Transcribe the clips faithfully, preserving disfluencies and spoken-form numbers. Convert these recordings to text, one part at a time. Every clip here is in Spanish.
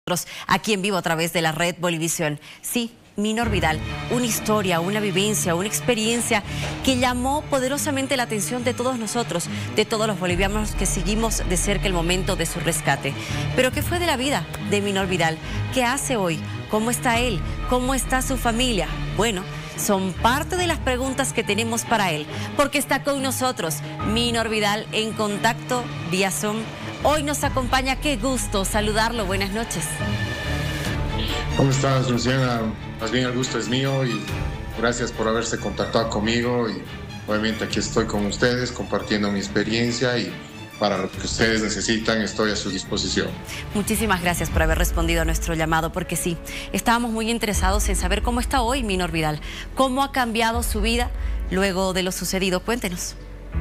aquí en vivo a través de la red Bolivisión. Sí, Minor Vidal, una historia, una vivencia, una experiencia que llamó poderosamente la atención de todos nosotros, de todos los bolivianos que seguimos de cerca el momento de su rescate. Pero ¿qué fue de la vida de Minor Vidal? ¿Qué hace hoy? ¿Cómo está él? ¿Cómo está su familia? Bueno, son parte de las preguntas que tenemos para él, porque está con nosotros Minor Vidal en contacto vía Zoom. Hoy nos acompaña, qué gusto saludarlo, buenas noches. ¿Cómo estás, Luciana? Más bien el gusto es mío y gracias por haberse contactado conmigo y obviamente aquí estoy con ustedes compartiendo mi experiencia y para lo que ustedes necesitan estoy a su disposición. Muchísimas gracias por haber respondido a nuestro llamado, porque sí, estábamos muy interesados en saber cómo está hoy Minor Vidal, cómo ha cambiado su vida luego de lo sucedido. Cuéntenos.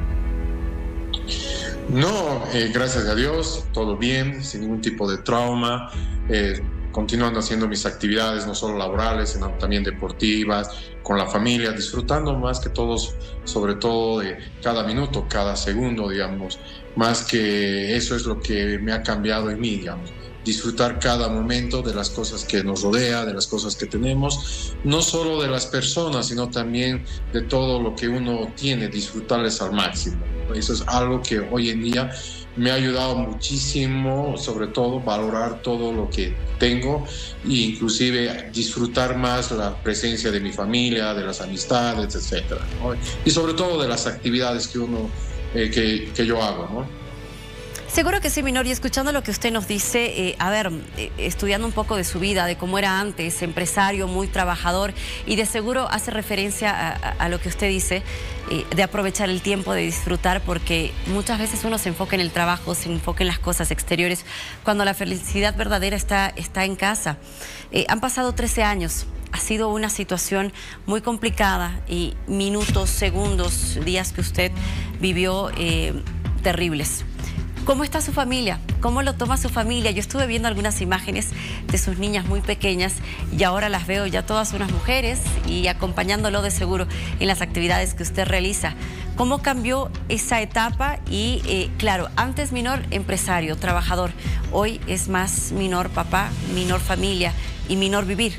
No, eh, gracias a Dios, todo bien, sin ningún tipo de trauma, eh, continuando haciendo mis actividades, no solo laborales, sino también deportivas, con la familia, disfrutando más que todos, sobre todo de cada minuto, cada segundo, digamos, más que eso es lo que me ha cambiado en mí, digamos. Disfrutar cada momento de las cosas que nos rodea, de las cosas que tenemos, no solo de las personas, sino también de todo lo que uno tiene, disfrutarles al máximo. Eso es algo que hoy en día me ha ayudado muchísimo, sobre todo valorar todo lo que tengo e inclusive disfrutar más la presencia de mi familia, de las amistades, etcétera, ¿no? Y sobre todo de las actividades que uno, eh, que, que yo hago, ¿no? Seguro que sí, Minor, y escuchando lo que usted nos dice, eh, a ver, eh, estudiando un poco de su vida, de cómo era antes, empresario, muy trabajador, y de seguro hace referencia a, a, a lo que usted dice, eh, de aprovechar el tiempo, de disfrutar, porque muchas veces uno se enfoca en el trabajo, se enfoca en las cosas exteriores, cuando la felicidad verdadera está, está en casa. Eh, han pasado trece años. Ha sido una situación muy complicada y minutos, segundos, días que usted vivió eh, terribles. ¿Cómo está su familia? ¿Cómo lo toma su familia? Yo estuve viendo algunas imágenes de sus niñas muy pequeñas y ahora las veo ya todas unas mujeres y acompañándolo de seguro en las actividades que usted realiza. ¿Cómo cambió esa etapa? Y eh, claro, antes Minor empresario, trabajador, hoy es más Minor papá, Minor familia y Minor vivir.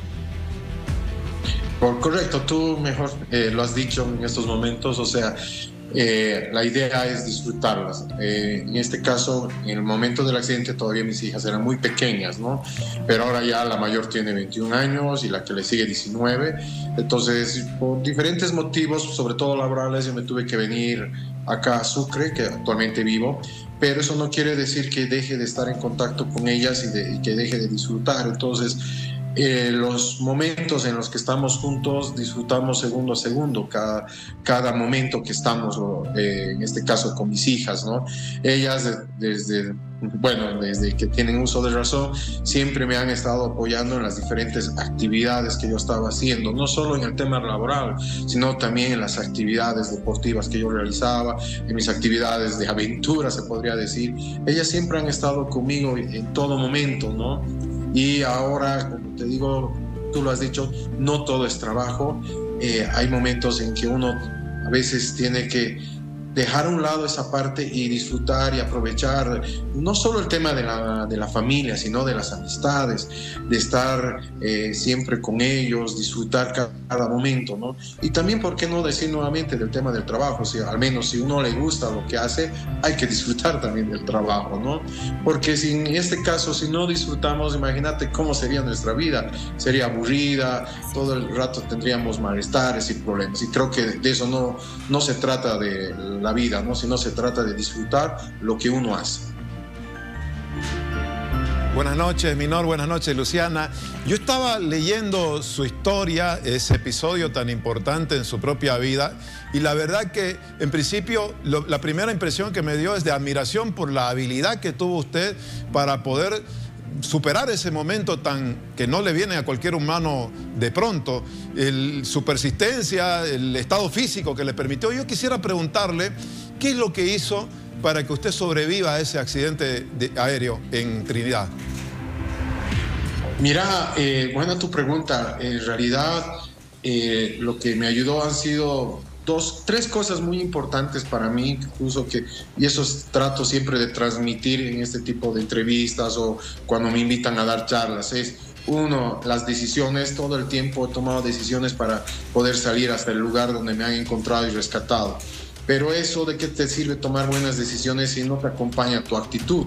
Por correcto, tú mejor eh, lo has dicho en estos momentos, o sea, Eh, la idea es disfrutarlas. Eh, en este caso, en el momento del accidente todavía mis hijas eran muy pequeñas, ¿no? Pero ahora ya la mayor tiene veintiún años y la que le sigue diecinueve. Entonces, por diferentes motivos, sobre todo laborales, yo me tuve que venir acá a Sucre, que actualmente vivo, pero eso no quiere decir que deje de estar en contacto con ellas y, de, y que deje de disfrutar. Entonces, Eh, los momentos en los que estamos juntos disfrutamos segundo a segundo cada, cada momento que estamos, eh, en este caso con mis hijas, ¿no? Ellas de, desde, bueno, desde que tienen uso de razón siempre me han estado apoyando en las diferentes actividades que yo estaba haciendo, no solo en el tema laboral, sino también en las actividades deportivas que yo realizaba, en mis actividades de aventura, se podría decir. Ellas siempre han estado conmigo en todo momento, ¿no? Y ahora, como te digo, tú lo has dicho, no todo es trabajo. Eh, hay momentos en que uno a veces tiene que dejar a un lado esa parte y disfrutar y aprovechar no solo el tema de la, de la familia, sino de las amistades, de estar eh, siempre con ellos, disfrutar cada, cada momento, ¿no? Y también, ¿por qué no decir nuevamente del tema del trabajo? Si, al menos si uno le gusta lo que hace, hay que disfrutar también del trabajo, ¿no? Porque si en este caso, si no disfrutamos, imagínate cómo sería nuestra vida. Sería aburrida, todo el rato tendríamos malestares y problemas. Y creo que de eso no, no se trata de la vida, ¿no? Sino se trata de disfrutar lo que uno hace. Buenas noches, Minor, buenas noches, Luciana. Yo estaba leyendo su historia, ese episodio tan importante en su propia vida, y la verdad que, en principio, lo, la primera impresión que me dio es de admiración por la habilidad que tuvo usted para poder superar ese momento tan que no le viene a cualquier humano de pronto, el, su persistencia, el estado físico que le permitió. Yo quisiera preguntarle, ¿qué es lo que hizo para que usted sobreviva a ese accidente de, aéreo en Trinidad? Mira, eh, buena tu pregunta. En realidad, eh, lo que me ayudó han sido dos, tres cosas muy importantes para mí, incluso que, y eso trato siempre de transmitir en este tipo de entrevistas o cuando me invitan a dar charlas, es uno, las decisiones. Todo el tiempo he tomado decisiones para poder salir hasta el lugar donde me han encontrado y rescatado. Pero eso, ¿de qué te sirve tomar buenas decisiones si no te acompaña tu actitud?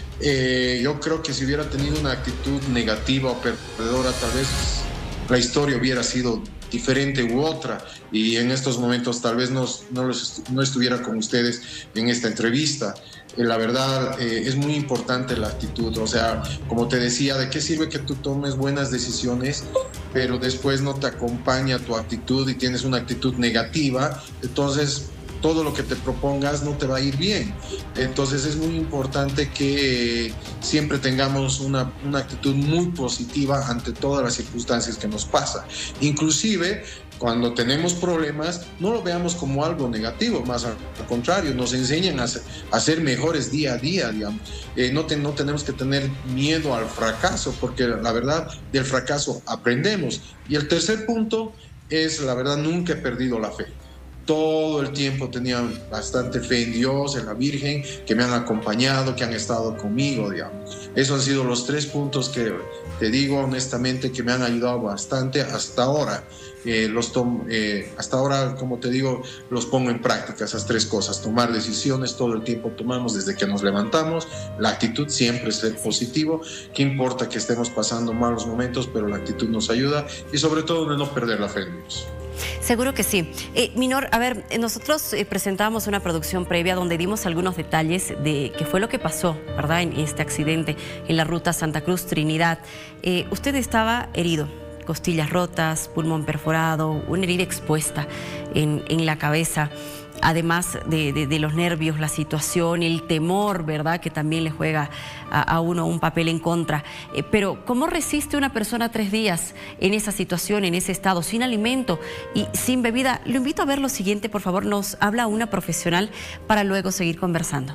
Eh, yo creo que si hubiera tenido una actitud negativa o perdedora, tal vez la historia hubiera sido diferente u otra, y en estos momentos tal vez no, no, los, no estuviera con ustedes en esta entrevista. Eh, la verdad, eh, es muy importante la actitud. O sea, como te decía, ¿de qué sirve que tú tomes buenas decisiones, pero después no te acompaña tu actitud y tienes una actitud negativa? Entonces, todo lo que te propongas no te va a ir bien. Entonces es muy importante que siempre tengamos una, una actitud muy positiva ante todas las circunstancias que nos pasan. Inclusive cuando tenemos problemas, no lo veamos como algo negativo, más al contrario, nos enseñan a ser, a ser mejores día a día, digamos. Eh, no, te, no tenemos que tener miedo al fracaso, porque la verdad, del fracaso aprendemos. Y el tercer punto es, la verdad, nunca he perdido la fe. Todo el tiempo tenía bastante fe en Dios, en la Virgen, que me han acompañado, que han estado conmigo, digamos. Esos han sido los tres puntos que te digo honestamente que me han ayudado bastante hasta ahora. Eh, los tom eh, hasta ahora, como te digo, los pongo en práctica, esas tres cosas. Tomar decisiones, todo el tiempo tomamos desde que nos levantamos. La actitud siempre es ser positivo. Qué importa que estemos pasando malos momentos, pero la actitud nos ayuda. Y sobre todo de no perder la fe en Dios. Seguro que sí. Eh, Minor, a ver, nosotros eh, presentábamos una producción previa donde dimos algunos detalles de qué fue lo que pasó, ¿verdad?, en este accidente en la ruta Santa Cruz-Trinidad. Eh, usted estaba herido, costillas rotas, pulmón perforado, una herida expuesta en, en la cabeza. Además de, de, de los nervios, la situación, el temor, ¿verdad?, que también le juega a, a uno un papel en contra. Eh, pero, ¿cómo resiste una persona tres días en esa situación, en ese estado, sin alimento y sin bebida? Lo invito a ver lo siguiente, por favor, nos habla una profesional para luego seguir conversando.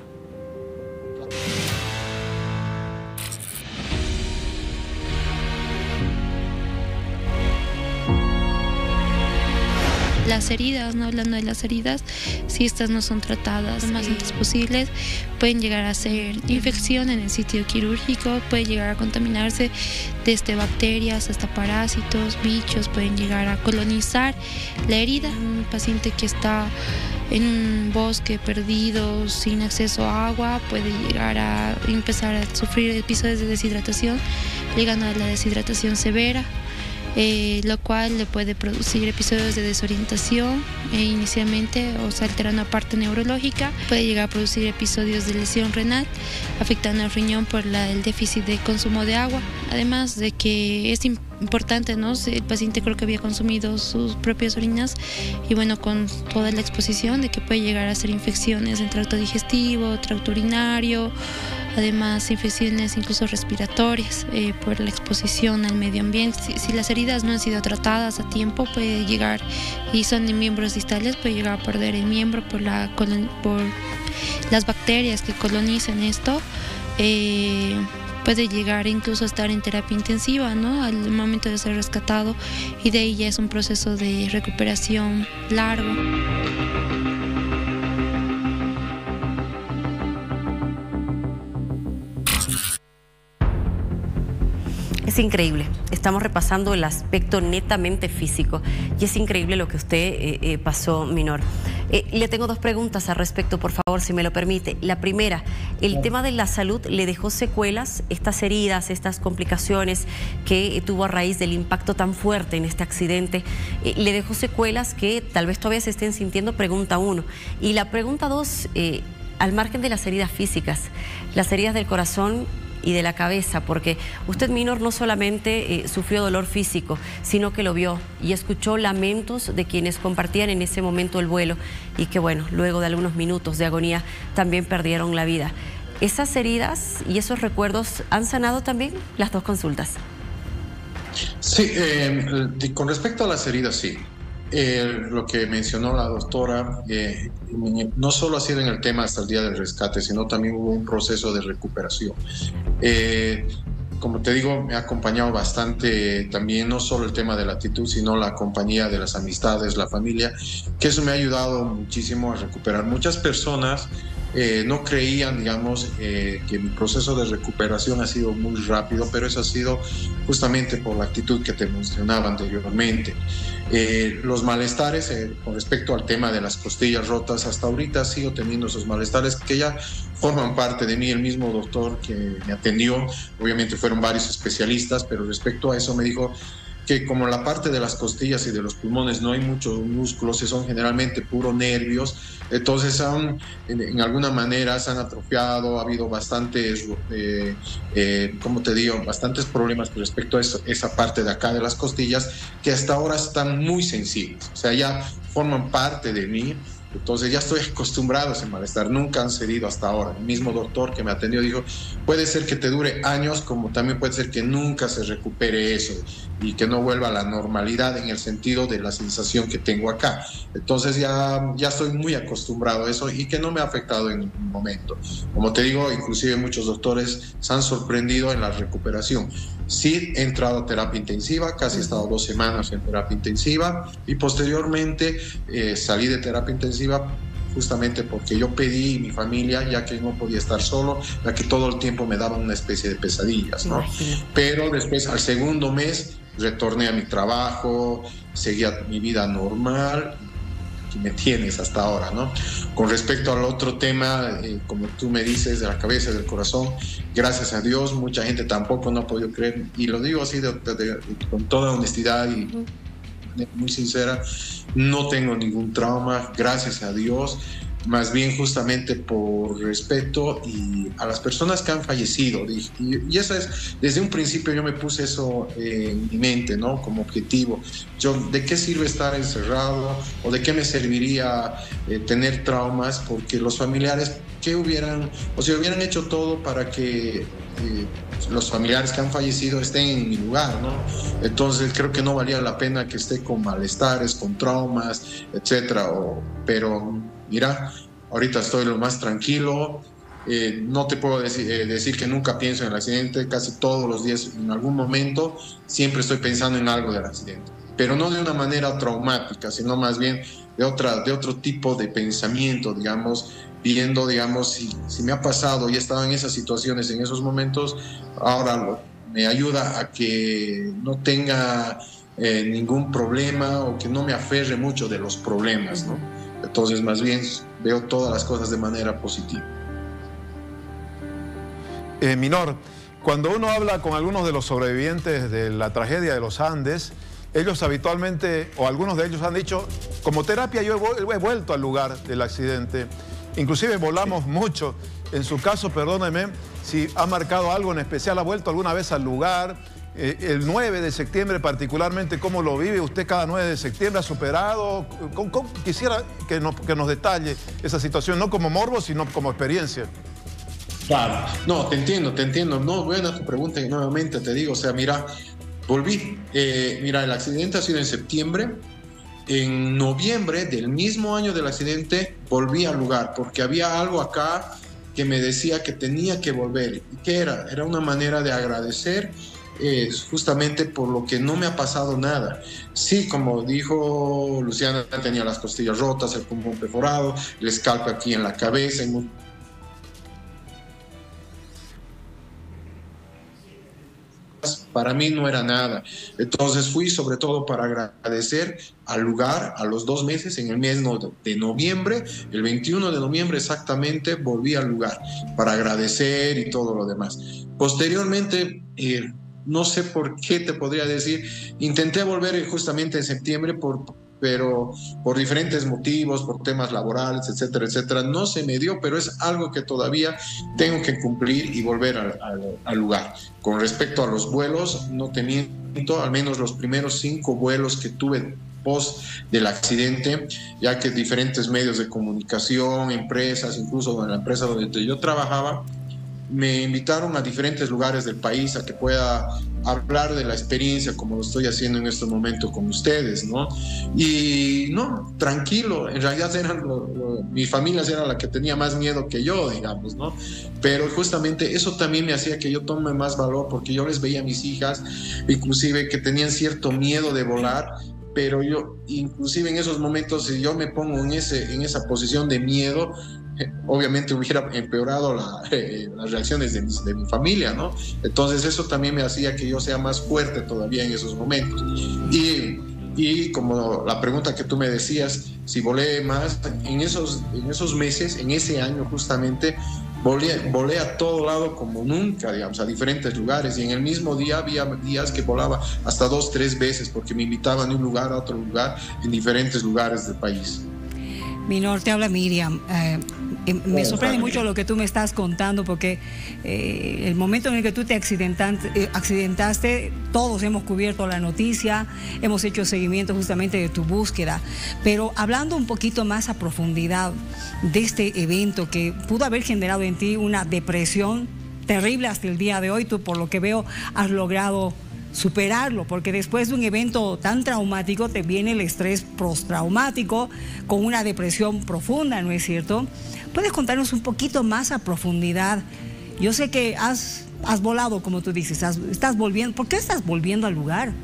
Las heridas, ¿no? Hablando de las heridas, si estas no son tratadas lo más antes posibles, pueden llegar a ser infección en el sitio quirúrgico, puede llegar a contaminarse desde bacterias hasta parásitos, bichos, pueden llegar a colonizar la herida. Un paciente que está en un bosque perdido, sin acceso a agua, puede llegar a empezar a sufrir episodios de deshidratación, llegando a la deshidratación severa. Eh, lo cual le puede producir episodios de desorientación e inicialmente, o sea, alterando la parte neurológica, puede llegar a producir episodios de lesión renal, afectando al riñón por la, el déficit de consumo de agua. Además de que es importante, ¿no? El paciente creo que había consumido sus propias orinas y bueno, con toda la exposición de que puede llegar a hacer infecciones en tracto digestivo, tracto urinario, además infecciones incluso respiratorias eh, por la exposición al medio ambiente. Si, si las heridas no han sido tratadas a tiempo, puede llegar, y son de miembros distales, puede llegar a perder el miembro por, la, por las bacterias que colonizan esto. Eh, puede llegar incluso a estar en terapia intensiva, ¿no?, al momento de ser rescatado, y de ahí ya es un proceso de recuperación largo. Es increíble, estamos repasando el aspecto netamente físico y es increíble lo que usted eh, eh, pasó, Minor. Eh, le tengo dos preguntas al respecto, por favor, si me lo permite. La primera, el tema de la salud, ¿le dejó secuelas, estas heridas, estas complicaciones que eh, tuvo a raíz del impacto tan fuerte en este accidente? Eh, ¿Le dejó secuelas que tal vez todavía se estén sintiendo? Pregunta uno. Y la pregunta dos, eh, al margen de las heridas físicas, las heridas del corazón y de la cabeza, porque usted, Minor, no solamente eh, sufrió dolor físico, sino que lo vio y escuchó lamentos de quienes compartían en ese momento el vuelo y que, bueno, luego de algunos minutos de agonía también perdieron la vida. ¿Esas heridas y esos recuerdos han sanado también las dos consultas? Sí, eh, con respecto a las heridas, sí. Eh, lo que mencionó la doctora, eh, no solo ha sido en el tema hasta el día del rescate, sino también hubo un proceso de recuperación. Eh, como te digo, me ha acompañado bastante también, no solo el tema de la actitud, sino la compañía de las amistades, la familia, que eso me ha ayudado muchísimo a recuperar. Muchas personas eh, no creían, digamos, eh, que mi proceso de recuperación ha sido muy rápido, pero eso ha sido justamente por la actitud que te mencionaba anteriormente. Eh, los malestares eh, con respecto al tema de las costillas rotas, hasta ahorita sigo teniendo esos malestares que ya forman parte de mí. El mismo doctor que me atendió, obviamente fueron varios especialistas, pero respecto a eso me dijo que como la parte de las costillas y de los pulmones no hay muchos músculos, son generalmente puros nervios, entonces han, en, en alguna manera se han atrofiado, ha habido bastantes, eh, eh, ¿cómo te digo?, bastantes problemas con respecto a eso, esa parte de acá de las costillas, que hasta ahora están muy sensibles, o sea, ya forman parte de mí. Entonces ya estoy acostumbrado a ese malestar, nunca han cedido hasta ahora. El mismo doctor que me atendió dijo, puede ser que te dure años, como también puede ser que nunca se recupere eso y que no vuelva a la normalidad en el sentido de la sensación que tengo acá. Entonces ya, ya estoy muy acostumbrado a eso y que no me ha afectado en ningún momento. Como te digo, inclusive muchos doctores se han sorprendido en la recuperación. Sí, he entrado a terapia intensiva, casi he estado dos semanas en terapia intensiva y posteriormente eh, salí de terapia intensiva justamente porque yo pedí mi familia, ya que no podía estar solo, ya que todo el tiempo me daban una especie de pesadillas, ¿no? Pero después, al segundo mes, retorné a mi trabajo, seguía mi vida normal, que me tienes hasta ahora, ¿no? Con respecto al otro tema, eh, como tú me dices, de la cabeza y del corazón, gracias a Dios, mucha gente tampoco no ha podido creer, y lo digo así de, de, de, con toda honestidad y muy sincera, no tengo ningún trauma, gracias a Dios, más bien justamente por respeto y a las personas que han fallecido. Y, y eso es, desde un principio yo me puse eso eh, en mi mente, ¿no? Como objetivo. Yo, ¿de qué sirve estar encerrado? ¿O de qué me serviría eh, tener traumas? Porque los familiares, ¿qué hubieran, o sea, hubieran hecho todo para que eh, los familiares que han fallecido estén en mi lugar, ¿no? Entonces creo que no valía la pena que esté con malestares, con traumas, etcétera. O, pero mira, ahorita estoy lo más tranquilo. Eh, no te puedo decir, eh, decir que nunca pienso en el accidente, casi todos los días, en algún momento, siempre estoy pensando en algo del accidente. Pero no de una manera traumática, sino más bien de, otra, de otro tipo de pensamiento, digamos, viendo, digamos, si, si me ha pasado y he estado en esas situaciones, en esos momentos, ahora lo, me ayuda a que no tenga eh, ningún problema o que no me aferre mucho de los problemas, ¿no? Entonces, más bien, veo todas las cosas de manera positiva. Eh, Minor, cuando uno habla con algunos de los sobrevivientes de la tragedia de los Andes, ellos habitualmente, o algunos de ellos han dicho, como terapia yo he, he vuelto al lugar del accidente. Inclusive volamos mucho. En su caso, perdóneme, si ha marcado algo en especial, ¿ha vuelto alguna vez al lugar? Eh, el nueve de septiembre particularmente, ¿cómo lo vive usted cada nueve de septiembre? ¿Ha superado? ¿Cómo, cómo? Quisiera que nos, que nos detalle esa situación, no como morbo, sino como experiencia. Claro, no, te entiendo, te entiendo. No, buena tu pregunta y nuevamente te digo, o sea, mira, volví. Eh, mira, el accidente ha sido en septiembre. En noviembre del mismo año del accidente volví al lugar porque había algo acá que me decía que tenía que volver. ¿Y qué era? Era una manera de agradecer eh, justamente por lo que no me ha pasado nada. Sí, como dijo Luciana, tenía las costillas rotas, el pulmón perforado, el escalpe aquí en la cabeza, en un... Para mí no era nada. Entonces fui sobre todo para agradecer al lugar. A los dos meses, en el mes de noviembre, el veintiuno de noviembre exactamente, volví al lugar para agradecer y todo lo demás. Posteriormente, eh, no sé por qué te podría decir, intenté volver justamente en septiembre, por, pero por diferentes motivos, por temas laborales, etcétera, etcétera. No se me dio, pero es algo que todavía tengo que cumplir y volver al, al, al lugar. Con respecto a los vuelos, no te miento, al menos los primeros cinco vuelos que tuve post del accidente, ya que diferentes medios de comunicación, empresas, incluso en la empresa donde yo trabajaba, me invitaron a diferentes lugares del país a que pueda hablar de la experiencia como lo estoy haciendo en este momento con ustedes, ¿no? Y no, tranquilo, en realidad eran lo, lo, mi familia era la que tenía más miedo que yo, digamos, ¿no? Pero justamente eso también me hacía que yo tome más valor, porque yo les veía a mis hijas, inclusive que tenían cierto miedo de volar, pero yo, inclusive en esos momentos, si yo me pongo en, ese, en esa posición de miedo, obviamente hubiera empeorado la, eh, las reacciones de mi, de mi familia, ¿no? Entonces eso también me hacía que yo sea más fuerte todavía en esos momentos. Y, y como la pregunta que tú me decías, si volé más, en esos, en esos meses, en ese año justamente, volé, volé a todo lado como nunca, digamos, a diferentes lugares, y en el mismo día había días que volaba hasta dos, tres veces, porque me invitaban de un lugar a otro lugar, en diferentes lugares del país. Minor, te habla Miriam. Eh, me sorprende mucho lo que tú me estás contando, porque eh, el momento en el que tú te accidentaste, eh, accidentaste, todos hemos cubierto la noticia, hemos hecho seguimiento justamente de tu búsqueda, pero hablando un poquito más a profundidad de este evento que pudo haber generado en ti una depresión terrible hasta el día de hoy, tú por lo que veo has logrado superarlo, porque después de un evento tan traumático te viene el estrés postraumático con una depresión profunda, ¿no es cierto? ¿Puedes contarnos un poquito más a profundidad? Yo sé que has, has volado, como tú dices, has, estás volviendo. ¿Por qué estás volviendo al lugar?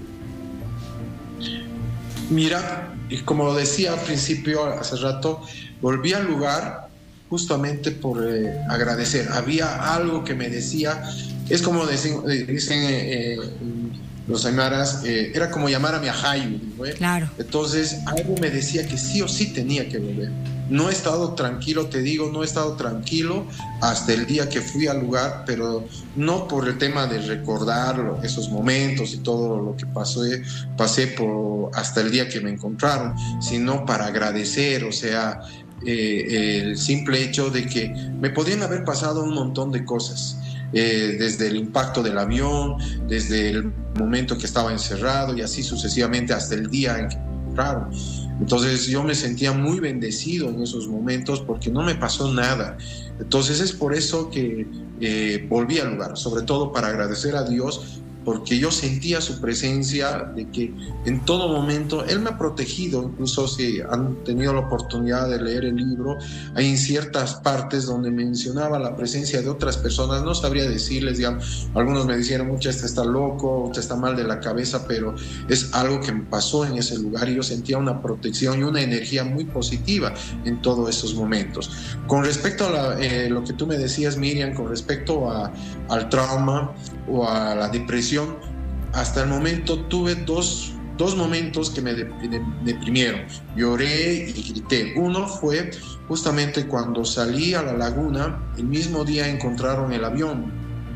Mira, como decía al principio, hace rato, volví al lugar justamente por eh, agradecer. Había algo que me decía. Es como dicen, dicen eh, los aymaras, eh, era como llamar a mi ajayu, ¿no? Claro. Entonces, algo me decía que sí o sí tenía que volver. No he estado tranquilo, te digo, no he estado tranquilo hasta el día que fui al lugar, pero no por el tema de recordar esos momentos y todo lo que pasé, pasé por hasta el día que me encontraron, sino para agradecer, o sea, eh, el simple hecho de que me podían haber pasado un montón de cosas. Eh, desde el impacto del avión, desde el momento que estaba encerrado y así sucesivamente hasta el día en que me encontraron. Entonces yo me sentía muy bendecido en esos momentos porque no me pasó nada. Entonces es por eso que eh, volví al lugar, sobre todo para agradecer a Dios, porque yo sentía su presencia, de que en todo momento Él me ha protegido. Incluso si han tenido la oportunidad de leer el libro, hay en ciertas partes donde mencionaba la presencia de otras personas. No sabría decirles, digamos, algunos me dijeron, mucha este está loco, usted está mal de la cabeza, pero es algo que me pasó en ese lugar y yo sentía una protección y una energía muy positiva en todos esos momentos. Con respecto a la, eh, lo que tú me decías, Miriam, con respecto a, al trauma o a la depresión, hasta el momento tuve dos, dos momentos que me deprimieron. Lloré y grité. Uno fue justamente cuando salí a la laguna, el mismo día encontraron el avión.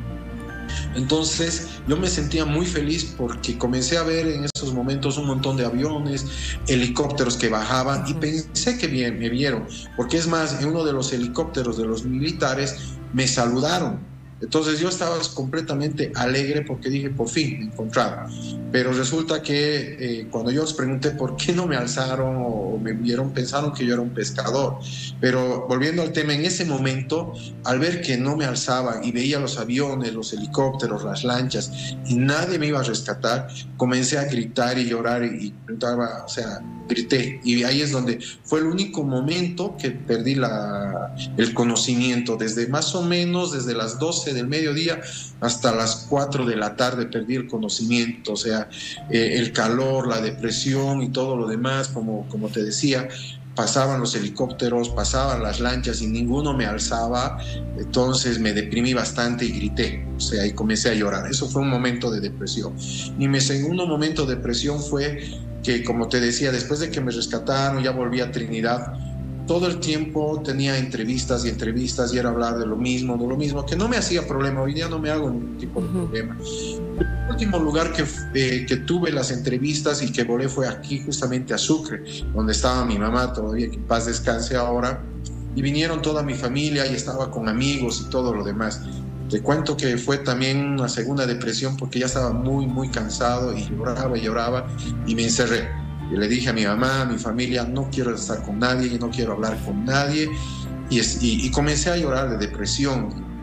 Entonces yo me sentía muy feliz porque comencé a ver en esos momentos un montón de aviones, helicópteros que bajaban y pensé que bien, me vieron, porque es más, en uno de los helicópteros de los militares me saludaron. Entonces yo estaba completamente alegre porque dije, por fin me encontraron. Pero resulta que eh, cuando yo les pregunté por qué no me alzaron o me vieron, pensaron que yo era un pescador. Pero volviendo al tema, en ese momento, al ver que no me alzaban y veía los aviones, los helicópteros, las lanchas y nadie me iba a rescatar, comencé a gritar y llorar y, y preguntaba, o sea, grité. Y ahí es donde fue el único momento que perdí la, el conocimiento. Desde más o menos, desde las doce del mediodía hasta las cuatro de la tarde perdí el conocimiento. O sea, eh, el calor, la depresión y todo lo demás, como, como te decía, pasaban los helicópteros, pasaban las lanchas y ninguno me alzaba. Entonces me deprimí bastante y grité, o sea, y comencé a llorar. Eso fue un momento de depresión. Y mi segundo momento de depresión fue que, como te decía, después de que me rescataron, ya volví a Trinidad, todo el tiempo tenía entrevistas y entrevistas y era hablar de lo mismo, de lo mismo, que no me hacía problema. Hoy día no me hago ningún tipo de problema. El último lugar que, eh, que tuve las entrevistas y que volé fue aquí, justamente a Sucre, donde estaba mi mamá todavía, que en paz descanse ahora, y vinieron toda mi familia y estaba con amigos y todo lo demás. Te cuento que fue también una segunda depresión porque ya estaba muy, muy cansado y lloraba y lloraba y me encerré. Y le dije a mi mamá, a mi familia, no quiero estar con nadie, no quiero hablar con nadie. Y, es, y, y comencé a llorar de depresión.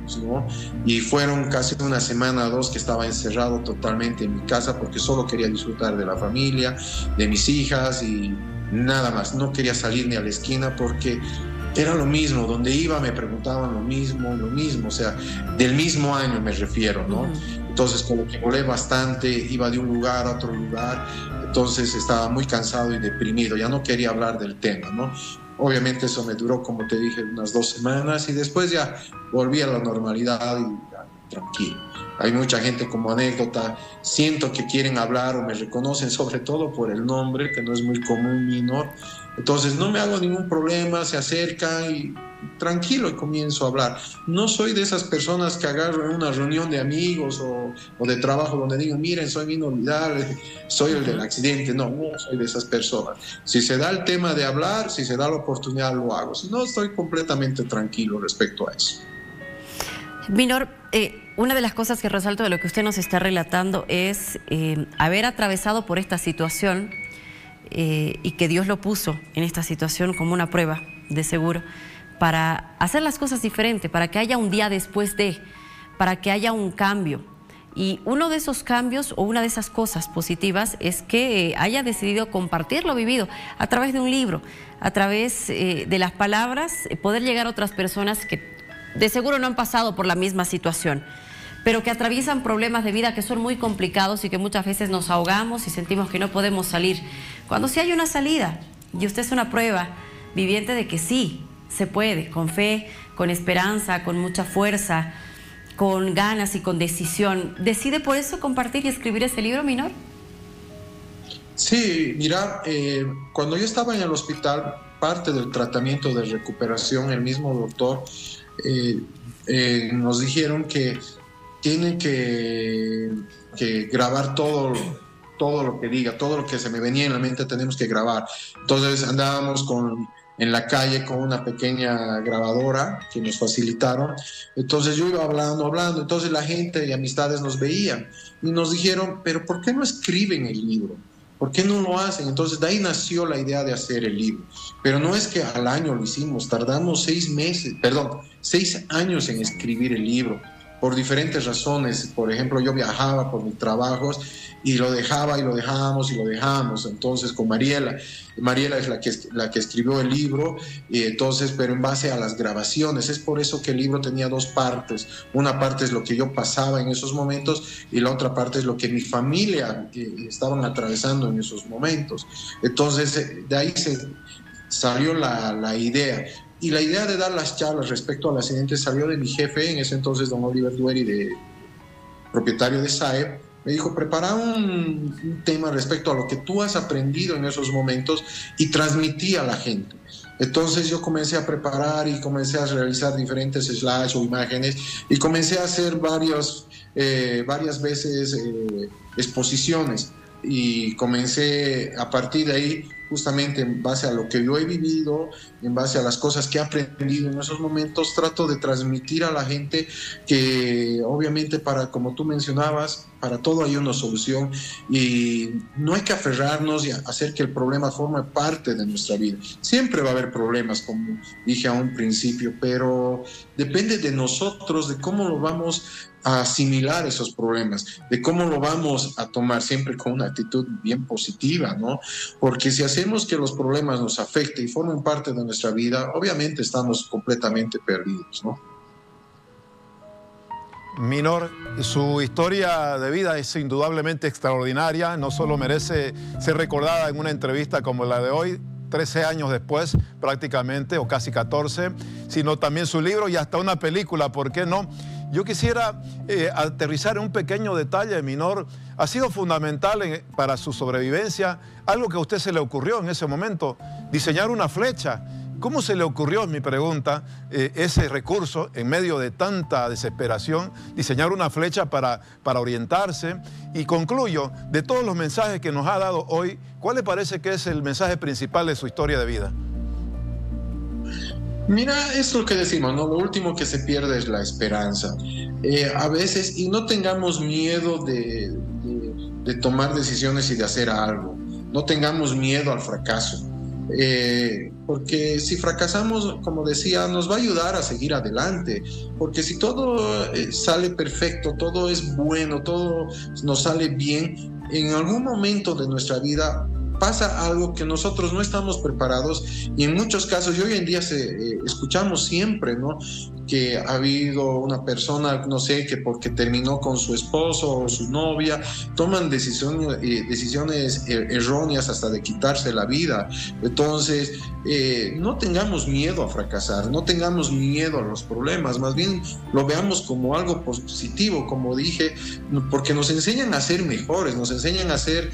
años, ¿no? Y fueron casi una semana o dos que estaba encerrado totalmente en mi casa porque solo quería disfrutar de la familia, de mis hijas y nada más. No quería salir ni a la esquina porque era lo mismo, donde iba me preguntaban lo mismo, lo mismo, o sea, del mismo año me refiero, ¿no? Uh-huh. Entonces como que volé bastante, iba de un lugar a otro lugar, entonces estaba muy cansado y deprimido, ya no quería hablar del tema, ¿no? Obviamente eso me duró, como te dije, unas dos semanas y después ya volví a la normalidad y ya, tranquilo. Hay mucha gente como anécdota, siento que quieren hablar o me reconocen sobre todo por el nombre, que no es muy común, Minor. Entonces no me hago ningún problema, se acercan y tranquilo y comienzo a hablar. No soy de esas personas que agarro en una reunión de amigos o, o de trabajo donde digo, miren, soy Minor Vidal, soy el del accidente. No, no soy de esas personas. Si se da el tema de hablar, si se da la oportunidad, lo hago. Si no, estoy completamente tranquilo respecto a eso. Minor, eh, una de las cosas que resalto de lo que usted nos está relatando es eh, haber atravesado por esta situación eh, y que Dios lo puso en esta situación como una prueba, de seguro, para hacer las cosas diferentes, para que haya un día después de, para que haya un cambio. Y uno de esos cambios o una de esas cosas positivas es que eh, haya decidido compartir lo vivido a través de un libro, a través eh, de las palabras, eh, poder llegar a otras personas que de seguro no han pasado por la misma situación, pero que atraviesan problemas de vida que son muy complicados y que muchas veces nos ahogamos y sentimos que no podemos salir. Cuando sí hay una salida, y usted es una prueba viviente de que sí, se puede, con fe, con esperanza, con mucha fuerza, con ganas y con decisión. ¿Decide por eso compartir y escribir ese libro, Minor? Sí, mira, eh, cuando yo estaba en el hospital, parte del tratamiento de recuperación, el mismo doctor Eh, eh, nos dijeron que tienen que, que grabar todo, todo lo que diga, todo lo que se me venía en la mente tenemos que grabar. Entonces andábamos con, en la calle con una pequeña grabadora que nos facilitaron. Entonces yo iba hablando, hablando, entonces la gente y amistades nos veían y nos dijeron, pero ¿por qué no escriben el libro? ¿Por qué no lo hacen? Entonces de ahí nació la idea de hacer el libro. Pero no es que al año lo hicimos, tardamos seis meses, perdón, seis años en escribir el libro, por diferentes razones. Por ejemplo, yo viajaba por mis trabajos y lo dejaba y lo dejábamos y lo dejábamos. Entonces con Mariela, Mariela es la que, la que escribió el libro, y entonces, pero en base a las grabaciones. Es por eso que el libro tenía dos partes. Una parte es lo que yo pasaba en esos momentos y la otra parte es lo que mi familia eh, estaban atravesando en esos momentos. Entonces de ahí se salió la, la idea. Y la idea de dar las charlas respecto al accidente salió de mi jefe, en ese entonces don Oliver Dueri, de, propietario de S A E P. Me dijo, prepara un, un tema respecto a lo que tú has aprendido en esos momentos y transmití a la gente. Entonces yo comencé a preparar y comencé a realizar diferentes slides o imágenes y comencé a hacer varios, eh, varias veces eh, exposiciones. Y comencé a partir de ahí, justamente en base a lo que yo he vivido, en base a las cosas que he aprendido en esos momentos, trato de transmitir a la gente que obviamente para, como tú mencionabas, para todo hay una solución y no hay que aferrarnos y hacer que el problema forme parte de nuestra vida. Siempre va a haber problemas, como dije a un principio, pero depende de nosotros, de cómo lo vamos a asimilar esos problemas, de cómo lo vamos a tomar, siempre con una actitud bien positiva, ¿no? Porque si hacemos que los problemas nos afecten y formen parte de nuestra vida, obviamente estamos completamente perdidos, ¿no? Minor, su historia de vida es indudablemente extraordinaria, no solo merece ser recordada en una entrevista como la de hoy, trece años después prácticamente, o casi catorce, sino también su libro y hasta una película, ¿por qué no? Yo quisiera eh, aterrizar en un pequeño detalle, Minor. Ha sido fundamental en, para su sobrevivencia algo que a usted se le ocurrió en ese momento, diseñar una flecha. ¿Cómo se le ocurrió, es mi pregunta, eh, ese recurso en medio de tanta desesperación, diseñar una flecha para, para orientarse? Y concluyo, de todos los mensajes que nos ha dado hoy, ¿cuál le parece que es el mensaje principal de su historia de vida? Mira, es lo que decimos, ¿no? Lo último que se pierde es la esperanza. Eh, a veces, y no tengamos miedo de, de, de tomar decisiones y de hacer algo. No tengamos miedo al fracaso. Eh, porque si fracasamos, como decía, nos va a ayudar a seguir adelante, porque si todo eh, sale perfecto, todo es bueno, todo nos sale bien, en algún momento de nuestra vida pasa algo que nosotros no estamos preparados, y en muchos casos, y hoy en día se, eh, escuchamos siempre, ¿no?, que ha habido una persona, no sé, que porque terminó con su esposo o su novia, toman decisiones, eh, decisiones er- erróneas hasta de quitarse la vida. Entonces, eh, no tengamos miedo a fracasar, no tengamos miedo a los problemas, más bien lo veamos como algo positivo, como dije, porque nos enseñan a ser mejores, nos enseñan a ser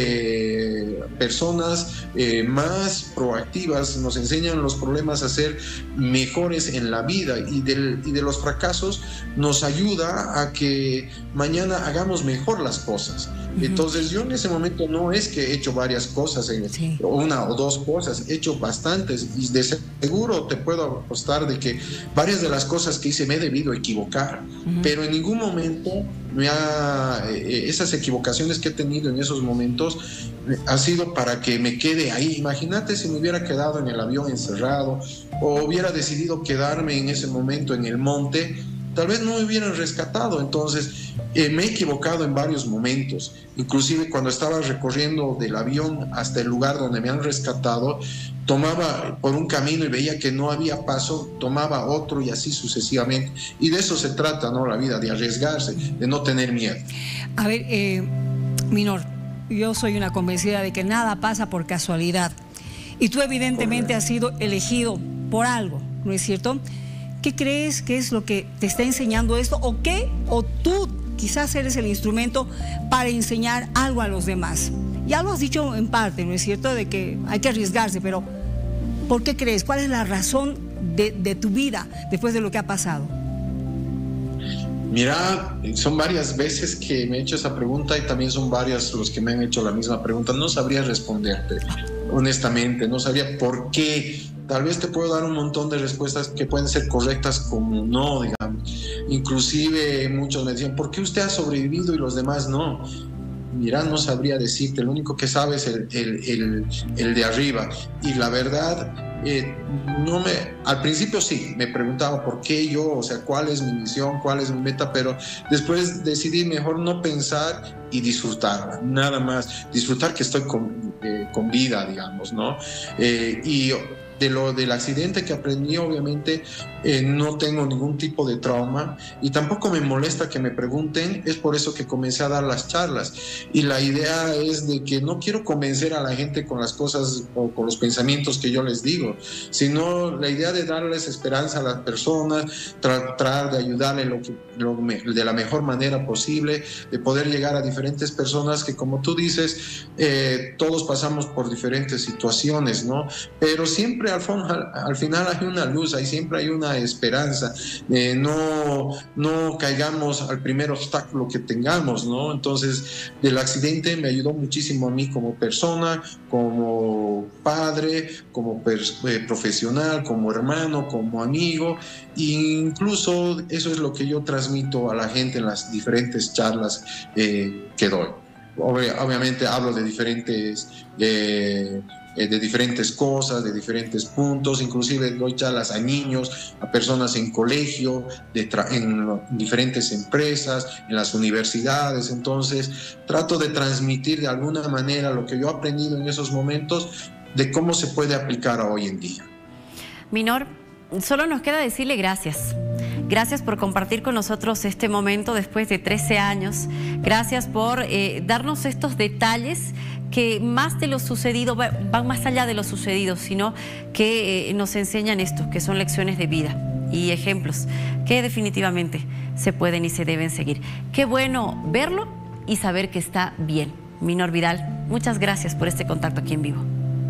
eh, personas eh, más proactivas, nos enseñan los problemas a ser mejores en la vida, y del, y de los fracasos nos ayuda a que mañana hagamos mejor las cosas. Uh-huh. Entonces yo en ese momento no es que he hecho varias cosas, en, sí. una o dos cosas, he hecho bastantes, y de seguro te puedo apostar de que varias de las cosas que hice me he debido equivocar, uh-huh. pero en ningún momento me ha, eh, esas equivocaciones que he tenido en esos momentos ha sido para que me quede ahí. Imagínate si me hubiera quedado en el avión encerrado, o hubiera decidido quedarme en ese momento en el monte, tal vez no me hubieran rescatado. Entonces eh, me he equivocado en varios momentos, inclusive cuando estaba recorriendo del avión hasta el lugar donde me han rescatado, tomaba por un camino y veía que no había paso, tomaba otro, y así sucesivamente. Y de eso se trata, ¿no?, la vida, de arriesgarse, de no tener miedo. A ver, eh, Minor, yo soy una convencida de que nada pasa por casualidad, y tú evidentemente has sido elegido por algo, ¿no es cierto? ¿Qué crees que es lo que te está enseñando esto? ¿O qué? ¿O tú quizás eres el instrumento para enseñar algo a los demás? Ya lo has dicho en parte, ¿no es cierto?, de que hay que arriesgarse, pero ¿por qué crees? ¿Cuál es la razón de, de tu vida después de lo que ha pasado? Mira, son varias veces que me he hecho esa pregunta, y también son varios los que me han hecho la misma pregunta. No sabría responderte, honestamente, no sabría por qué. Tal vez te puedo dar un montón de respuestas que pueden ser correctas como no, digamos. Inclusive muchos me decían, ¿por qué usted ha sobrevivido y los demás no? Mira, no sabría decirte, lo único que sabe es el, el, el, el de arriba. Y la verdad, eh, no me, al principio sí, me preguntaba por qué yo, o sea, cuál es mi misión, cuál es mi meta, pero después decidí mejor no pensar y disfrutarla, nada más, disfrutar que estoy con, eh, con vida, digamos, ¿no? Eh, y de lo del accidente que aprendí, obviamente eh, no tengo ningún tipo de trauma, y tampoco me molesta que me pregunten. Es por eso que comencé a dar las charlas, y la idea es de que no quiero convencer a la gente con las cosas o con los pensamientos que yo les digo, sino la idea de darles esperanza a las personas, tratar de ayudarle lo que, lo, de la mejor manera posible, de poder llegar a diferentes personas que, como tú dices, eh, todos pasamos por diferentes situaciones, ¿no? Pero siempre Al, al final hay una luz, hay, siempre hay una esperanza. Eh, no, no caigamos al primer obstáculo que tengamos, ¿no? Entonces, del accidente me ayudó muchísimo a mí como persona, como padre, como eh, profesional, como hermano, como amigo, e incluso eso es lo que yo transmito a la gente en las diferentes charlas eh, que doy. Ob- obviamente hablo de diferentes eh, de diferentes cosas, de diferentes puntos, inclusive doy charlas a niños, a personas en colegio, de tra- en diferentes empresas, en las universidades. Entonces trato de transmitir de alguna manera lo que yo he aprendido en esos momentos, de cómo se puede aplicar a hoy en día. Minor, solo nos queda decirle gracias. Gracias por compartir con nosotros este momento después de trece años. Gracias por eh, darnos estos detalles que más de lo sucedido, van más allá de lo sucedido, sino que eh, nos enseñan esto, que son lecciones de vida y ejemplos que definitivamente se pueden y se deben seguir. Qué bueno verlo y saber que está bien. Minor Vidal, muchas gracias por este contacto aquí en vivo.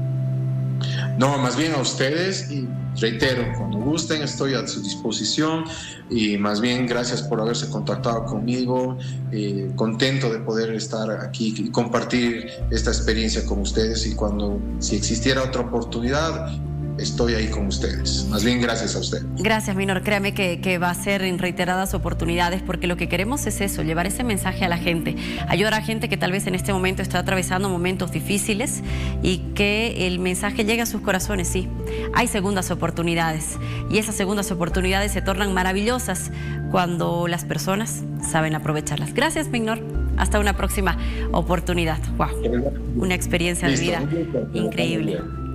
No, más bien a ustedes, y reitero, cuando gusten estoy a su disposición, y más bien gracias por haberse contactado conmigo, eh, contento de poder estar aquí y compartir esta experiencia con ustedes, y cuando, si existiera otra oportunidad, estoy ahí con ustedes. Más bien, gracias a ustedes. Gracias, Minor. Créame que, que va a ser en reiteradas oportunidades, porque lo que queremos es eso, llevar ese mensaje a la gente, ayudar a gente que tal vez en este momento está atravesando momentos difíciles y que el mensaje llegue a sus corazones. Sí, hay segundas oportunidades y esas segundas oportunidades se tornan maravillosas cuando las personas saben aprovecharlas. Gracias, Minor. Hasta una próxima oportunidad. Wow, una experiencia de vida increíble.